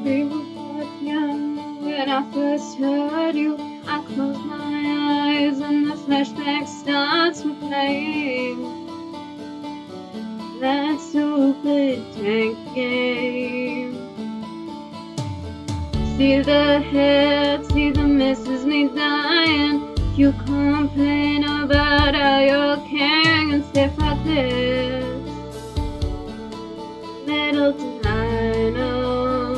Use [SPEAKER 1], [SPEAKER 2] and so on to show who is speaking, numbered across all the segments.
[SPEAKER 1] we were both young. When I first heard you, I closed my eyes and the flashback starts replaying. That stupid tank game. See the head, see the misses me dying. You complain about how you're carrying and stuff like this. Little did I know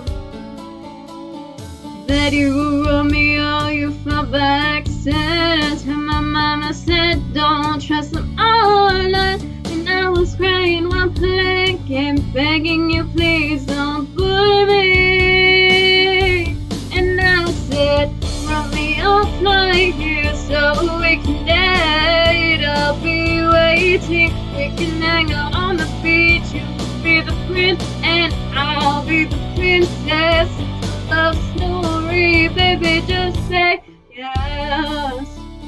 [SPEAKER 1] that you were Romeo, you fell by accident. And my mama said, don't trust them all night. And I was crying while playing game, begging you, please don't bully me. And I said, Romeo, fly here so we can date. I'll be waiting, we can hang out on the beach. You be the prince and I'll be the princess. It's a love story, baby, just say yes.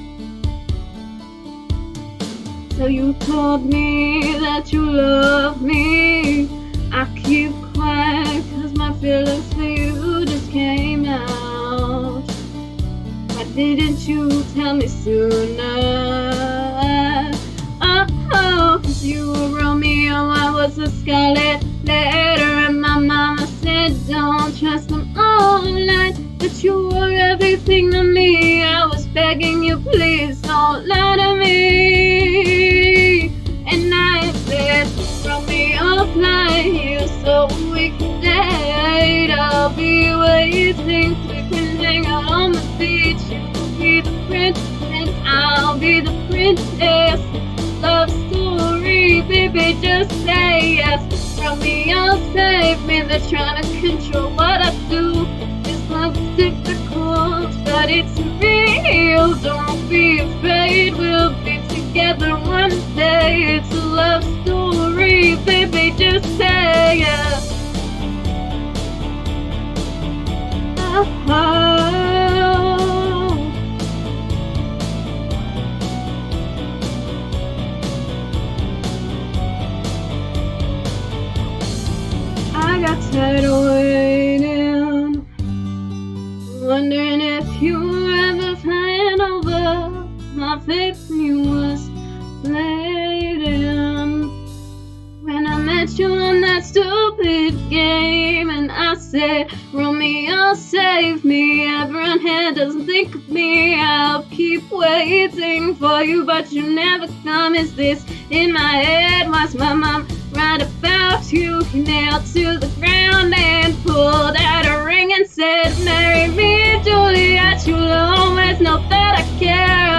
[SPEAKER 1] So you told me that you love me. I keep quiet cause my feelings for you just came out. Why didn't you tell me sooner? Oh, cause you were Romeo, I was a scarlet letter. And my mama said don't trust them online. But you were everything to me. I was begging you, please don't lie to me. And I said, Romeo, fly here so we can date. I'll be waiting, we can hang out on the beach. You'll be the prince and I'll be the princess. Love story, baby, just say yes. Romeo, save me, they're trying to control what I do. This love's difficult, but it's real. Don't be afraid, we'll be together one day. It's a love story, baby, just say yes. I got tired of waiting, wondering if you were ever flying over. My faith in you was fading when I met you on that stupid game. And I said, Romeo, save me. Everyone here doesn't think of me. I'll keep waiting for you, but you never come. Is this in my head? Was my mom right about you? He nailed to the ground and pulled out a ring and said, marry me, Juliet. You'll always know that I care.